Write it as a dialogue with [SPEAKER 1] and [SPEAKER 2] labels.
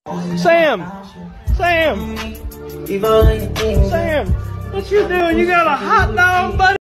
[SPEAKER 1] Sam! Sam! Sam! What you doing? You got a hot dog, buddy?